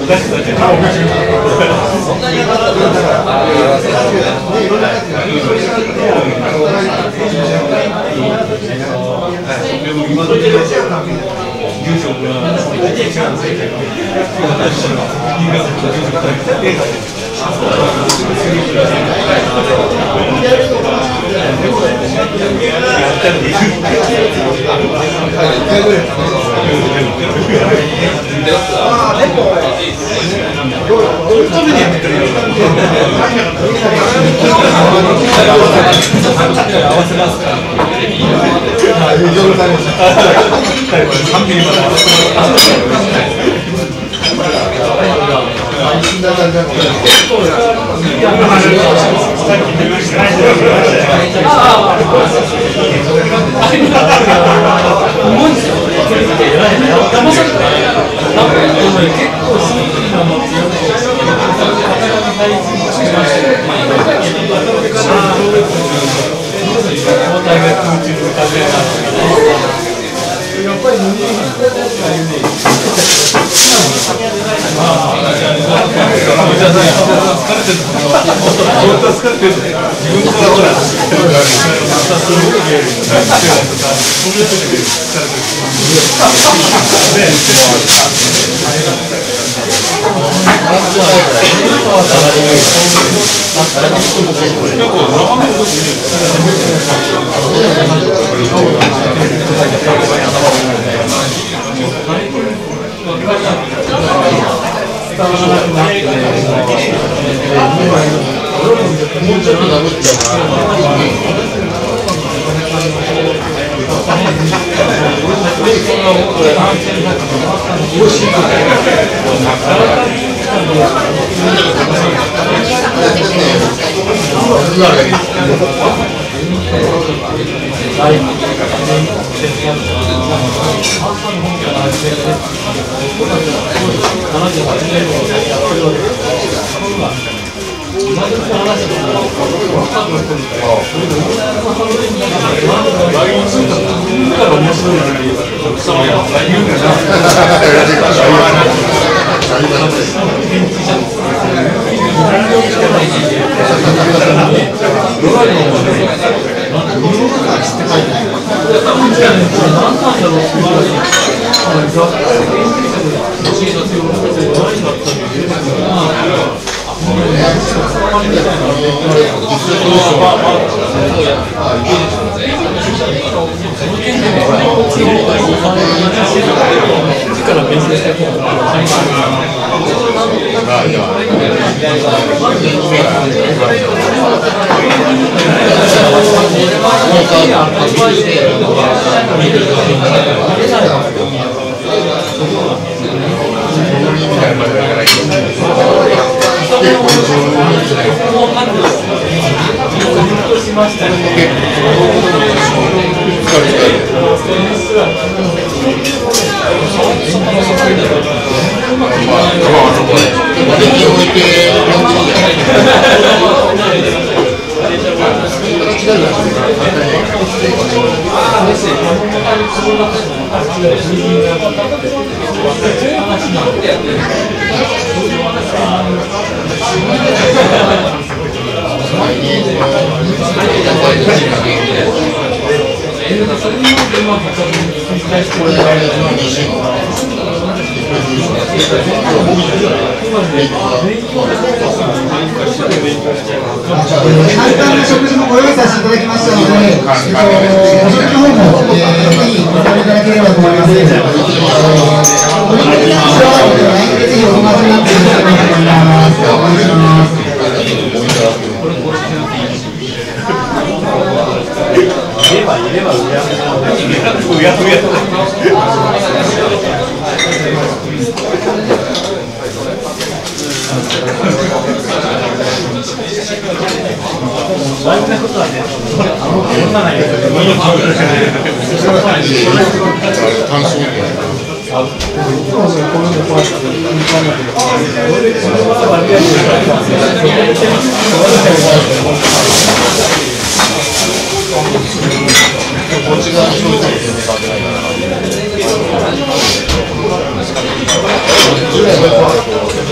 10年前から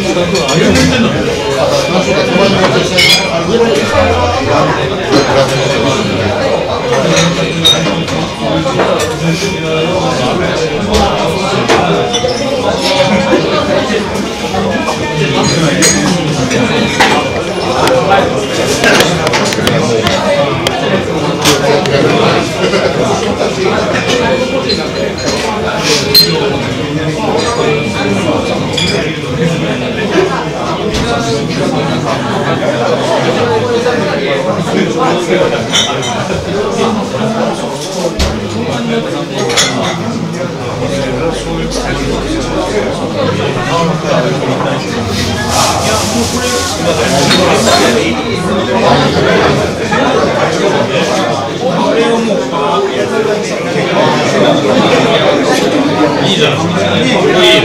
いいじゃないですか。いいね。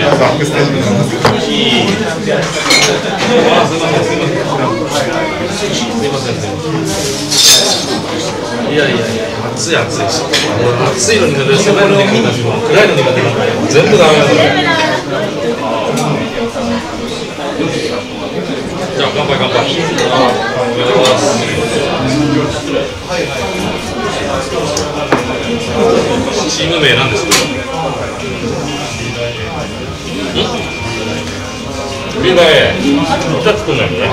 いやいやいや、暑い暑いし。暑いの苦手ですよ。暗いの苦手だし、暗いの苦手だ。全部ダメだから。じゃあ乾杯乾杯。お願いします。チーム名なんですか？ビーバー A。じゃあ作んないのね。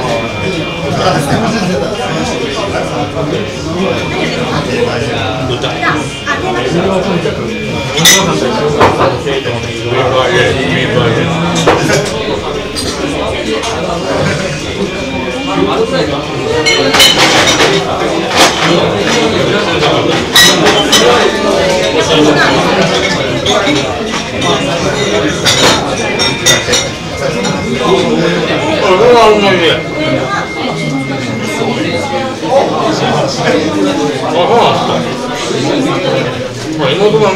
歌。妹がね、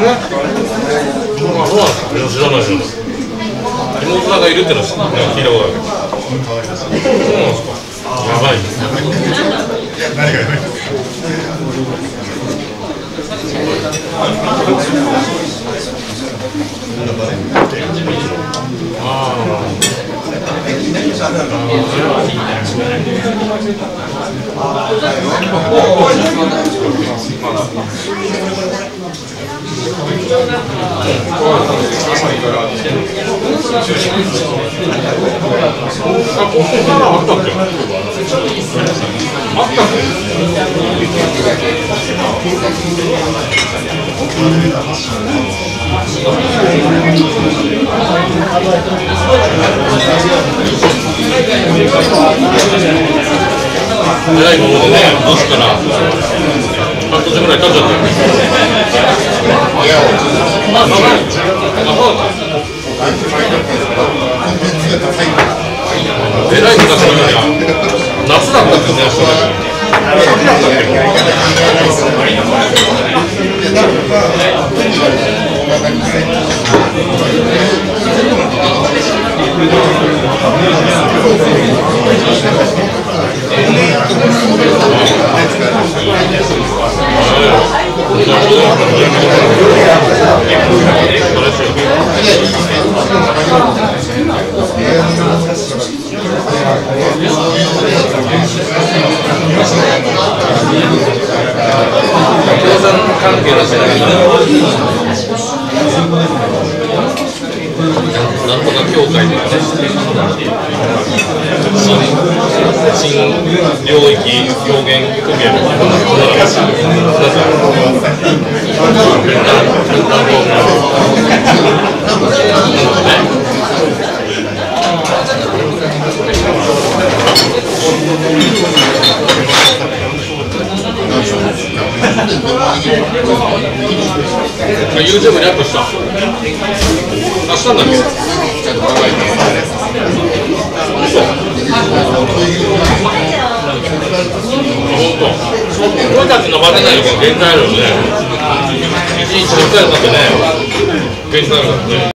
知らないでしょ。妹がいるってのは聞いたことある。そうなんですか。やばい。何がやばい。えらいものでね、どうしたら半年ぐらい経っちゃってる。えらい昔のように夏だったんですね、秋だったっけ。なんとか協会で新領域表現組合みたいなYouTube にアップした。明日だっけ？俺たちのバテないのが限界あるよね。1日10回だってね、限界あるからね。